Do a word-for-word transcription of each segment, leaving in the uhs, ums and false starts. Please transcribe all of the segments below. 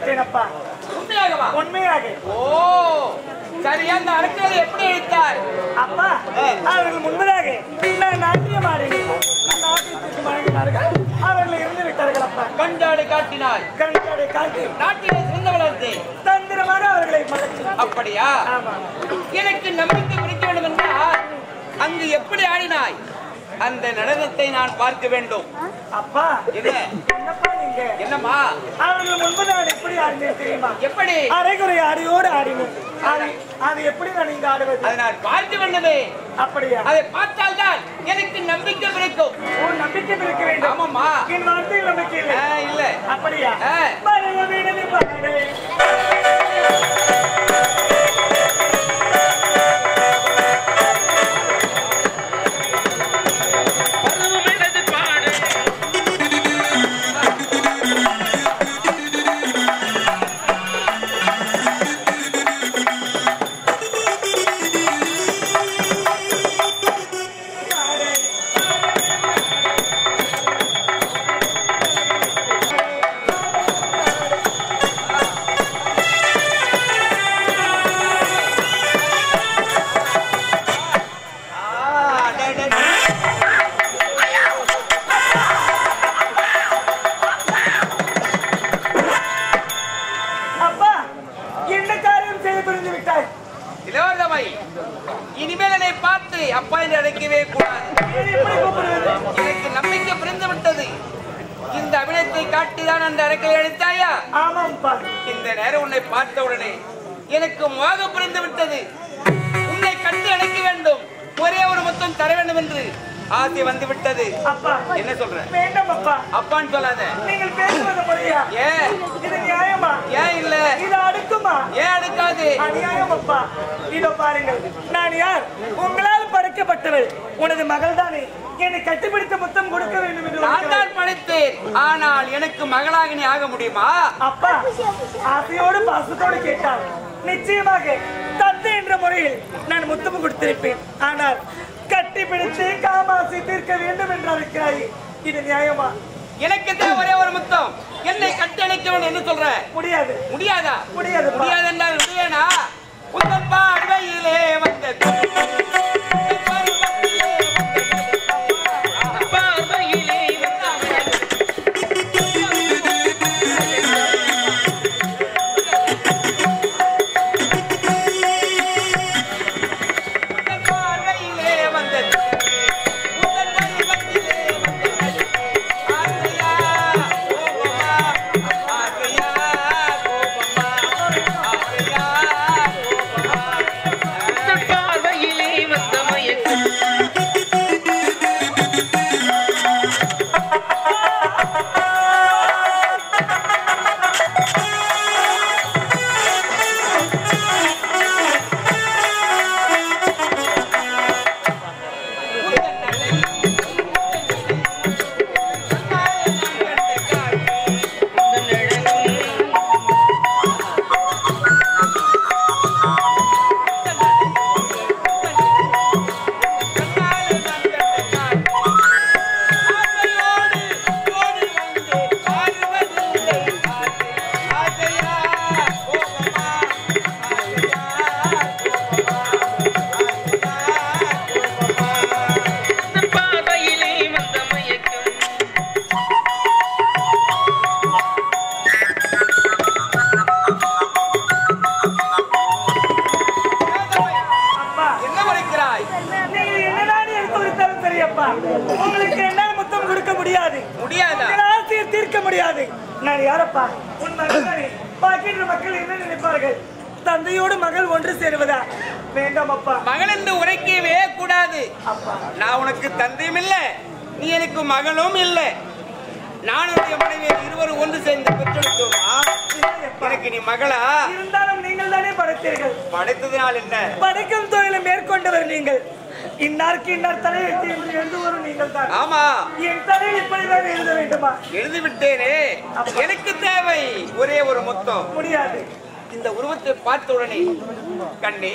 விட்டேனப்பா. உண்மையாகவா? உண்மையாக. ஓ சரி, அந்த அரக்கரை எப்படி அழைத்தாய்? அப்பா அவர்கள் முன்பதாக நான் நாட்டியம் ஆடினேன். நாட்டியத்திற்கு வழங்கினார்கள். அவர்கள் இருந்து விட்டார்கள் அப்பா. கண்டாடை காட்டினாய். கண்களை காட்டி நாட்டிலே சிறந்த வளர்த்து தந்திரமாக அவர்களை மறைச்சு. அப்படியா? ஆமா. எனக்கு நம்பிக்கை பிடிக்க வேண்டும் என்றால் அங்கு எப்படி ஆடினாய் அந்த நடனத்தை நான் பார்க்க வேண்டும். அப்பா என்ன என்னப்பா நீங்க? என்னம்மா? அவர்கள் முன்பதாக எப்படி ஆடினேன் தெரியுமா? எப்படி? அரைகுறை ஆடியோடு ஆடினேன். அது அது எப்படி நான் இங்க ஆடுவது? அதை நான் பார்க்க வேண்டுமே. அப்படியா? அதை பார்த்தால் தான் எனக்கு நம்பிக்கை கிடைக்கும். ஓ, நம்பிக்கை இருக்க வேண்டும். ஆமாம்மா. என் வார்த்தையில் நம்பிக்கை இல்லை. இல்ல. அப்படியா? ஆ. மரண வீணனை பாடு. இனிமேல் என்னை பார்த்து அப்பா என்று அழைக்கவே கூடாது. எனக்கு நம்பிக்கை பிறந்து விட்டது. இந்த அபிநயத்தை காட்டிதான் அந்த அழைக்கலை அழைத்தாயா? ஆமாம்பா. இந்த நேரம் உன்னை பார்த்த உடனே எனக்கு மோகம் பிறந்து விட்டது. உன்னை கட்டி அழைக்க வேண்டும், ஒரே ஒரு மொத்தம் தர வேண்டும் என்று ஆசை வந்து விட்டது. அப்பா என்ன சொல்ற? வேண்டாம் அப்பா. அப்பான்னு சொல்லாத. நீங்கள் பேசுவது முறையா? ஏன் இது நியாயமா? ஏன் இல்ல? இது அடுக்குமா? ஏன் அடுக்காது? அநியாயம் அப்பா. இதோ பாருங்கள், நான் யார்? உங்களால் படைக்கப்பட்டவள். உனது மகள் தானே. என்னை கட்டிப்பிடித்த முத்தம் கொடுக்க வேண்டும் என்று நான் தான் படைத்தேன். ஆனால் எனக்கு மகளாக நீ ஆக முடியுமா? அப்பா ஆசையோடு பாசத்தோடு கேட்டால் நிச்சயமாக தந்தை என்ற முறையில் நான் முத்தம் கொடுத்திருப்பேன். ஆனால் கட்டி பிடித்து காமாசி தீர்க்க வேண்டும் என்று இருக்கிறாய். இது நியாயமா? எனக்கு தேவை ஒரே ஒரு முத்தம். என்னை கட்டி அணைக்க வேண்டும் என்று சொல்ற. முடியாது. முடியாதா? முடியாது. முடியாது என்றால் விடுவேனா? உந்தன் பார்வையிலே வந்தது உங்களுக்கு என்ன முத்தம் கொடுக்க முடியாது. முடியாதா? ஆசையை தீர்க்க முடியாது. நான் யாரப்பா? உன் மகன். பாக்கின்ற மக்கள் என்ன நினைப்பார்கள்? தந்தையோடு மகள் ஒன்று சேருவதா? வேண்டாம் அப்பா. மகள் என்று உரைக்கவே கூடாது. நான் உனக்கு தந்தையும் இல்லை, நீ எனக்கு மகளும் இல்லை. நானுடைய மனைவி இருவரும் ஒன்று சேர்ந்து பெற்றெடுத்தோமா? எனக்கு நீ மகளா? இருந்தாலும் நீங்கள் தானே படைத்தீர்கள். படைத்ததினால் என்ன? படைக்கும் தொழிலை மேற்கொண்டவர் நீங்கள். இன்னாருக்கு இன்னார் தலையெழுத்து என்று எழுந்து வரும் நீங்கள் தான். ஆமா, என் தலையில் இப்படிதான் எழுத வேண்டுமா? எழுதி விட்டேனே. எனக்கு தேவை ஒரே ஒரு முத்தம். முடியாது. இந்த உருவத்தை பார்த்த உடனே கண்ணே,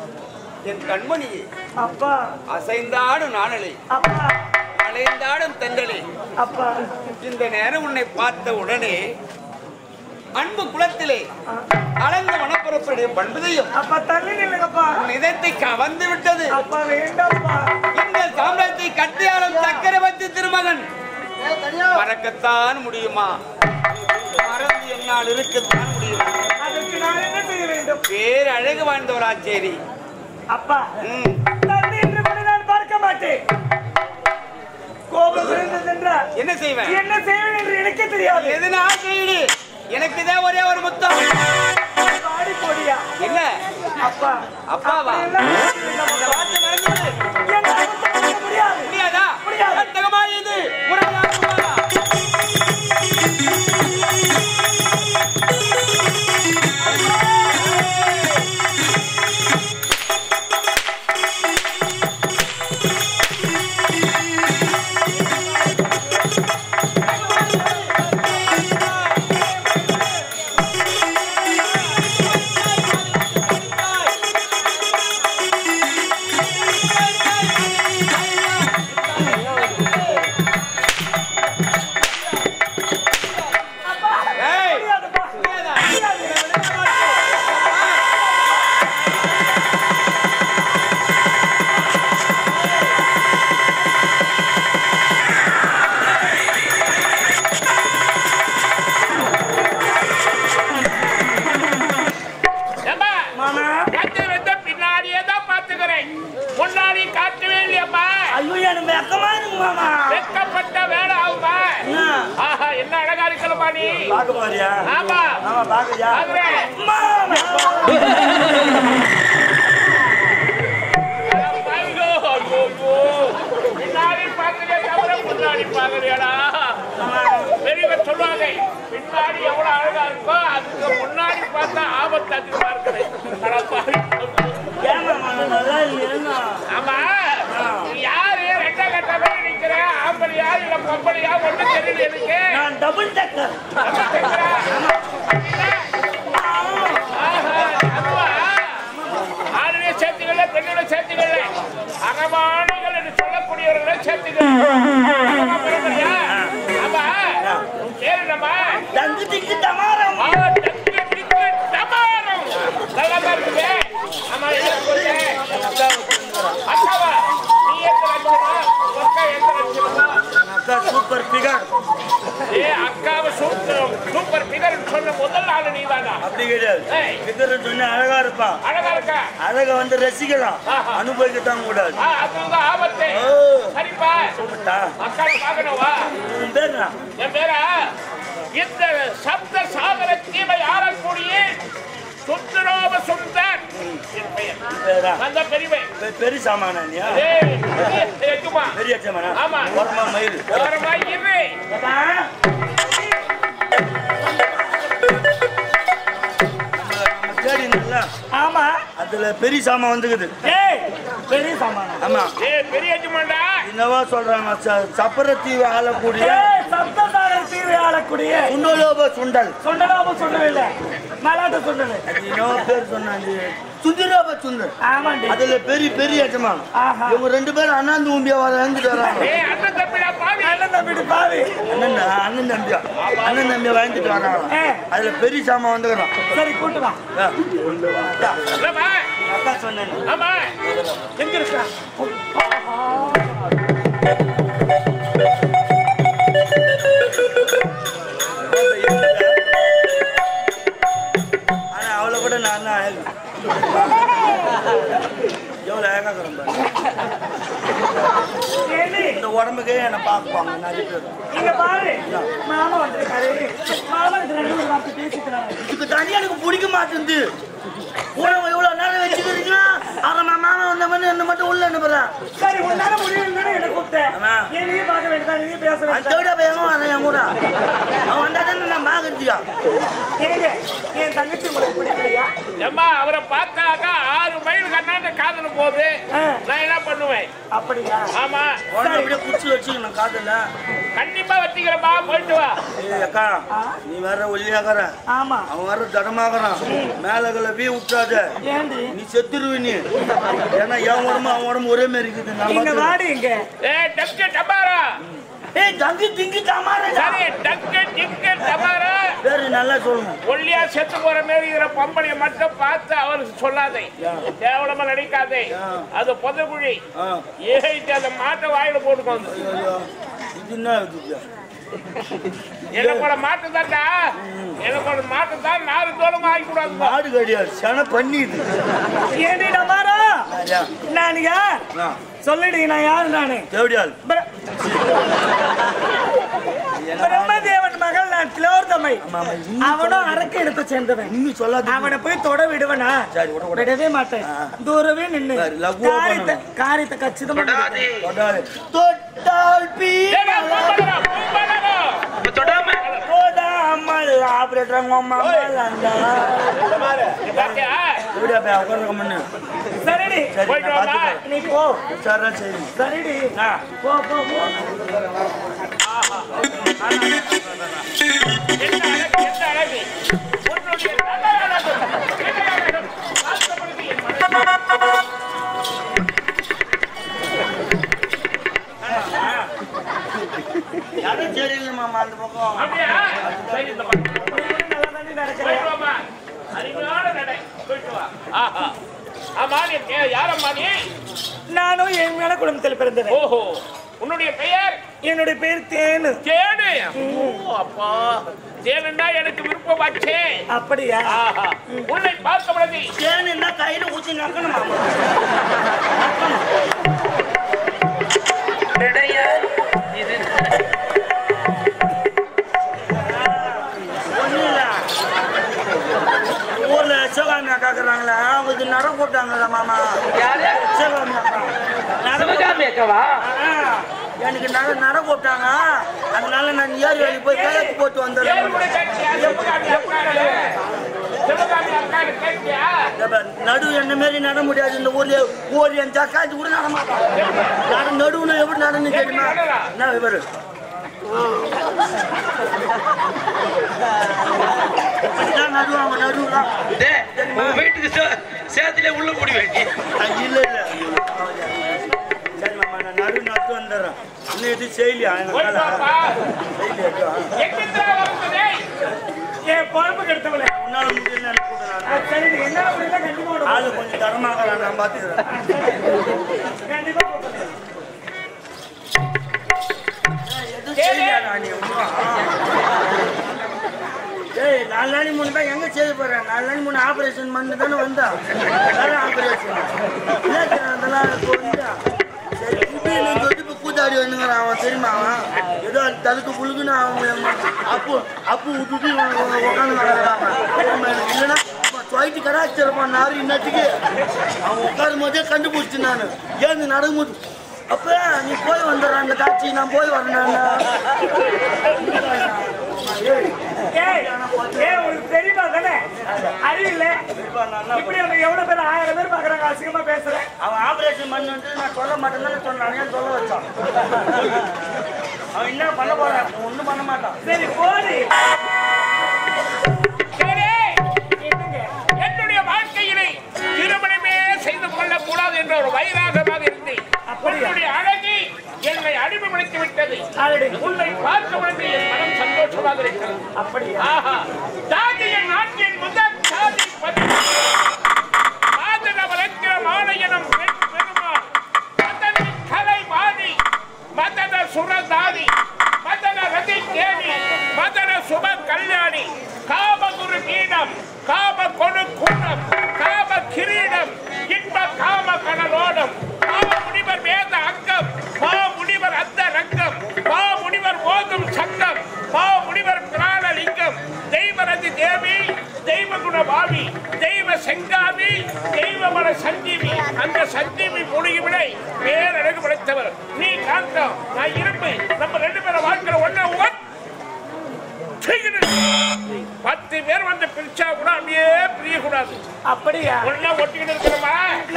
என் கண்மணி அப்பா, அசைந்தாடும் நாணலே அப்பா, அலைந்தாடும் தென்றலே அப்பா, இந்த நேரம் உன்னை பார்த்த உடனே அன்பு குலத்திலே அளந்த மனப்புறப்படைய பண்புதையும் அப்பா தள்ளி நில்லுங்கப்பா. இதத்தை கவர்ந்து விட்டது. அப்பா வேண்டாம்ப்பா. இந்த சாம்ராஜ்யத்தை கட்டியாளும் சக்கரவர்த்தி திருமகன் மறக்கத்தான் முடியுமா? மறந்து என்னால் இருக்கத்தான் முடியும். அதுக்கு நான் என்ன செய்ய வேண்டும்? பேர் அழகு வாழ்ந்தவராச்சேரி. அப்பா தந்தை என்று கூட நான் பார்க்க மாட்டேன். கோபம் இருந்ததென்றால் என்ன செய்வேன்? என்ன செய்வேன் என்று எனக்கே தெரியாது. எதுனா செய்யுடு. எனக்கு தான் ஒரே ஒரு முத்தம். பாடி போடியா? என்ன அப்பா அப்பாவா? இந்த வார்த்தை மறந்துவிடு. என்னால முத்தம் முடியாது. முடியாதா? முடியாது. அத்தகமா இது உறவாகுமா? சொல்லுவாங்க பின்னாடி எவ்வளவு அழகா இருக்கோ அதுக்கு முன்னாடி பார்த்தா ஆபத்து அதிகமா இருக்கிறேன். ஆமா யாரு ரெண்டா கட்டமே நிக்கிறேன். ஆம்பளியா இல்ல பொம்பளையா ஒண்ணு தெரியல எனக்கு. நான் டபுள் டக்கர். ஆளுநே சேர்த்துக்கல பெண்ணோட சேர்த்துக்கல அகமானிகள் என்று சொல்லக்கூடியவர்களை சேர்த்துக்கல. ஆமா பேரு நம்ம தங்கு திக்கு தமாரம். தங்கு திக்கு தமாரம். நல்லா இருக்குது. ஆமா அக்காவா நீ எந்த லட்சணா அக்கா எந்த லட்சணா? அக்கா சூப்பர் பிகர். ஏ அக்காவை சூப்பர் சூப்பர் பிகர் சொன்ன முதல் ஆளு நீ தானா? அப்படி கிடையாது. பிகர் சொன்னா அழகா இருப்பான். அழகா இருக்கா? அழகா வந்து ரசிக்கலாம், அனுபவிக்கத்தான் கூடாது. அதுங்க ஆபத்து. சரிப்பா அக்காவை பார்க்கணும் வா. உன் பேர் என்ன? என் பேரா இந்த சப்த சாகர தீமை ஆளக்கூடிய சுந்தரோப சுந்தர் என் பெயர். அந்த பெரியவை பெரிய சாமானியா? பெரிய சாமானா? ஆமா ஓரமா மயில். ஓரமா இரு. ஆமா அதுல பெரிய சாமா வந்துக்குது. பெரிய சாமானா? ஆமா. ஏ பெரிய எஜமான்டா என்னவா சொல்றாங்க? சப்பரத்தீவு ஆளக்கூடிய சப்தசாகர தீவை ஆளக்கூடிய சுண்டலோப சுண்டல். சுண்டலோப சுண்டல் இல்ல மலாட்ட சுண்டல். அது இன்னொரு பேர் சொன்னாங்க சுந்தரோப சுந்தர். ஆமாண்டி. அதுல பெரிய பெரிய எஜமான். இவங்க ரெண்டு பேரும் அண்ணாந்து ஊம்பியா வாங்கிட்டு வராங்க. ஏ அண்ணன் தம்பிடா பாவி. அண்ணன் தம்பிடு பாவி. அண்ணன் அண்ணன் தம்பியா அண்ணன் தம்பியா வாங்கிட்டு வராங்க. அதுல பெரிய சாமா வந்துக்கிறான். சரி கூட்டு வா. இல்லப்பா அக்கா சொன்னேன். ஆமா எங்க இருக்கா? ஆனா அவளை கூட நான் தான் அழகு. எவ்வளவு அழகா இருக்கிறேன். இந்த உடம்புக்கே என்ன பார்ப்பாங்க நிறைய பேர். இங்க பாரு மாமா வந்திருக்காரு. மாமா இது ரெண்டு பேரும் வார்த்தை பேசிக்கிறாங்க. இதுக்கு தனியா எனக்கு பிடிக்க மாட்டேங்குது. உணவு இவ்வளவு நேரம் வச்சுக்கிறீங்கன்னா அதை மாமா வந்த மாதிரி என்ன மட்டும் உள்ள அனுப்புறேன். சரி உன்னால முடியலன்னு என்ன கூப்பிட்டேன். நீயே பார்க்க வேண்டியதா நீயே பேச வேண்டியதா பையனும் வரேன் என் கூட. அவன் வந்தா தானே நான் பார்க்கறதுக்கா. ஏங்க என் தங்கச்சி உங்களுக்கு பிடிக்கலையா? அம்மா அவரை பார்த்தாக்கா ஆறு மைல் கண்ணாண்ட காதல போகுது. நான் என்ன பண்ணுவேன்? அப்படியா? ஆமா உடனே அப்படியே குச்சி வச்சுக்கணும் காதல. கண்டிப்பா வச்சுக்கிறப்பா போயிட்டு வா. ஏய் அக்கா நீ வேற ஒல்லியாகற. ஆமா அவன் வேற தடமாகறான். மேலகல வீ விட்டாத. ஏண்டி நீ செத்துருவ நீ. ஏன்னா என் உடம்பு அவன் உடம்பு ஒரே மாதிரி இருக்குது. இங்க வாடி இங்க. ஏய் டக்கு டபாரா. ஏய் தங்கி திங்கி தமாரா. சரி டக்கு டிக்கு டபாரா. பேரு நல்லா சொல்லுங்க. ஒல்லியா செத்து போற மாதிரி இதுல பொம்பளைய மட்டும் பார்த்து அவருக்கு சொல்லாதே, கேவலமா நடிக்காதே. அது புதகுழி ஏறிட்டு அந்த மாட்டை வாயில போட்டுக்கோங்க. இது என்ன இது? எனக்கோட மாட்டு தான்டா, எனக்கோட மாட்டு தான் நாலு தோளம் ஆகி கூடாது. மாடு கிடையாது, சன பண்ணிது. ஏண்டி நமாரா நான் யார் சொல்லிடு, நான் யாரு? நானு தேவடியால் பிரம்மதேவன் மகள், நான் திலோர்தமை. அவனும் அரக்கு எடுத்து சேர்ந்தவன். இன்னும் சொல்லாத. அவனை போய் தொட விடுவனா? விடவே மாட்டேன். தூரவே நின்று காரியத்தை காரியத்தை கச்சிதமா தொட்டால் பீ தொடாமல் ஆபரேட்டர் சரிடி, நீ போ. சரிடி, போ போ போ. நானும் என் மேல குடும்பத்தில் பிறந்தேன். ஓஹோ, உன்னுடைய பெயர்? என்னுடைய பேர் தேனு. தேனு? அப்பா, தேனுன்னா எனக்கு விருப்பமாச்சே. அப்படியா? உன்னை பார்க்க முடியாது. தேனுன்னா கையில ஊற்றி நக்கணுமா? ஊர்ல சிவகாமியா காக்குறாங்களா, அவங்க நட போட்டாங்களா மாமா? எனக்கு நட நட போட்டாங்க, அதனால நான் ஏரி வழி போய் கையெழுத்து போட்டு வந்துடுறேன். நடு என்ன மாரி நட முடியாது இந்த ஊர்ல. ஊர் என் ஜக்காச்சு கூட நட மாட்டான். நடுவுல எப்படி நடந்து கேட்டுமா? என்ன இவரு நடுவாங்க, நடுவுலாம் வீட்டுக்கு சேத்துல உள்ள முடி வேண்டி இல்ல இல்ல. சரி மாமா, நான் நடு நட்டு வந்துடுறேன். இன்னும் எது செய்யலையா? என் குழம்பு கெடுத்தவளே, உன்னால முடியல சரி என்ன அப்படின்னா கண்டிப்பா ஆளு கொஞ்சம் தரமாக நான் பாத்துக்கிறேன். கண்டிப்பா எதுவும் செய்யலையா? நான் ஏய், நாலு நாளைக்கு மூணு தான் எங்க செய்ய போறேன்? நாலு நாளைக்கு மூணு ஆபரேஷன் பண்ணி தானே வந்தா. ஆபரேஷன் அதெல்லாம் வந்தா சரி. இப்போ கூத்தாடி வந்துங்கிறான் அவன், தெரியுமா? அவன் ஏதோ தடுக்கு புழுக்குன்னு அவன் அப்பு அப்பு விட்டுட்டு உட்காந்து கிடக்குறான். எனக்கு இல்லைன்னா தொயிட்டு கடாச்சிருப்பான் நாரி இன்னத்துக்கு. அவன் உட்காரும் போதே கண்டுபிடிச்சு நான் ஏன் நடக்கும்போது அப்ப நீ போய் வந்துடுறான் அந்த காட்சி, நான் போய் வரேன். உங்களுக்கு தெரியுமா தானே? அறிவில்ல இப்படி எவ்வளவு பேர் ஆயிரம் பேர் பாக்குறாங்க, அசிங்கமா பேசுறேன். அவன் ஆபரேஷன் பண்ணிட்டு நான் சொல்ல மாட்டேன்னு சொன்னான், ஏன் சொல்ல வச்சான்? அவன் என்ன பண்ண போறான்? ஒண்ணும் பண்ண மாட்டான். சரி போடி. என்னுடைய வாழ்க்கையிலே திருமணமே செய்து கொள்ளக்கூடாது என்ற ஒரு வைராகமாக இருந்தேன். உன்னுடைய அழகி என்னை அடிமைப்படுத்தி விட்டது. உன்னை பார்க்க உடனே என் மனம் சந்தோஷமாக இருக்கிறது. அப்படியா? ஜாதியின் நாட்டின் முதல் ஜாதி மாலையனம் பெருமாள் மதன கலை வாணி மதன சுரதாரி மதன ரதி தேவி மதன சுப கல்யாணி காமகுரு பீடம் காம கொடு கூடம் காம கிரீடம் இன்ப காம கடலோடம் காம முனிவர் வேத அங்கம் மா முனிவர் அந்த ரங்கம் மா முனிவர் ஓதும் சங்கம் மா முனிவர் பிராணலிங்கம் தெய்வரதி தேவி தெய்வ குண பாவி தெய்வ செங்காவி தெய்வ மன சஞ்சீவி அந்த சஞ்சீவி மூலிகை விடை பேரழகு படைத்தவர் நீ காந்தம் நான் இருப்பு நம்ம ரெண்டு பேரும் வாழ்க்கிற ஒன்ன உவன் பத்து பேர் வந்து பிரிச்சா கூட அப்படியே பிரிய கூடாது. அப்படியா? ஒன்னா ஒட்டிக்கிட்டு இருக்கிறோமா?